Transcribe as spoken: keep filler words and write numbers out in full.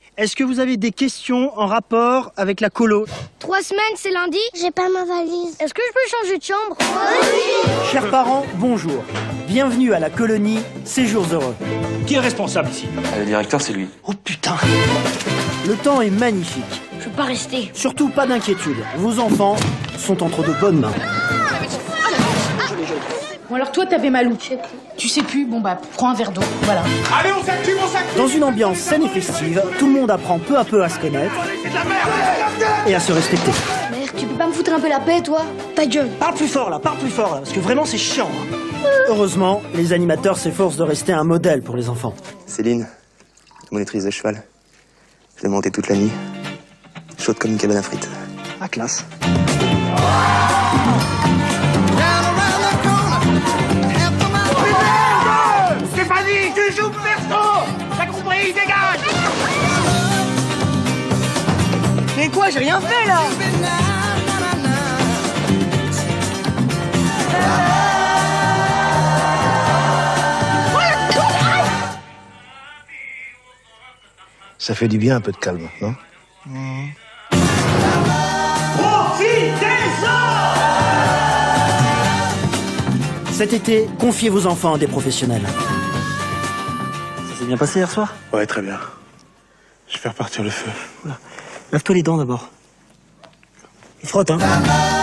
Est-ce que vous avez des questions en rapport avec la colo? Trois semaines, c'est lundi? J'ai pas ma valise. Est-ce que je peux changer de chambre? Oui. Chers parents, bonjour. Bienvenue à la colonie Séjours Heureux. Qui est responsable ici? Le directeur, c'est lui. Oh putain! Le temps est magnifique. Je peux pas rester. Surtout pas d'inquiétude. Vos enfants sont entre de bonnes mains. Bon alors toi t'avais mal où? Tu sais plus, bon bah prends un verre d'eau, voilà. Allez, on s'active, on s'active. Dans une ambiance saine et festive, tout le monde apprend peu à peu à se connaître C'est de la merde. et à se respecter. Mère, tu peux pas me foutre un peu la paix, toi? Ta gueule. Parle plus fort là, parle plus fort là, parce que vraiment c'est chiant. Hein. Heureusement, les animateurs s'efforcent de rester un modèle pour les enfants. Céline, monitrice de cheval. Je l'ai montée toute la nuit. Chaude comme une cabane à frites. Ah, classe. Stéphanie, tu joues perso. T'as compris, dégage. Mais quoi, j'ai rien fait là! Ça fait du bien un peu de calme, non? Cet été, confiez vos enfants à des professionnels. Ça s'est bien passé hier soir? Ouais, très bien. Je vais faire partir le feu. Lave-toi les dents d'abord. Et frotte, hein.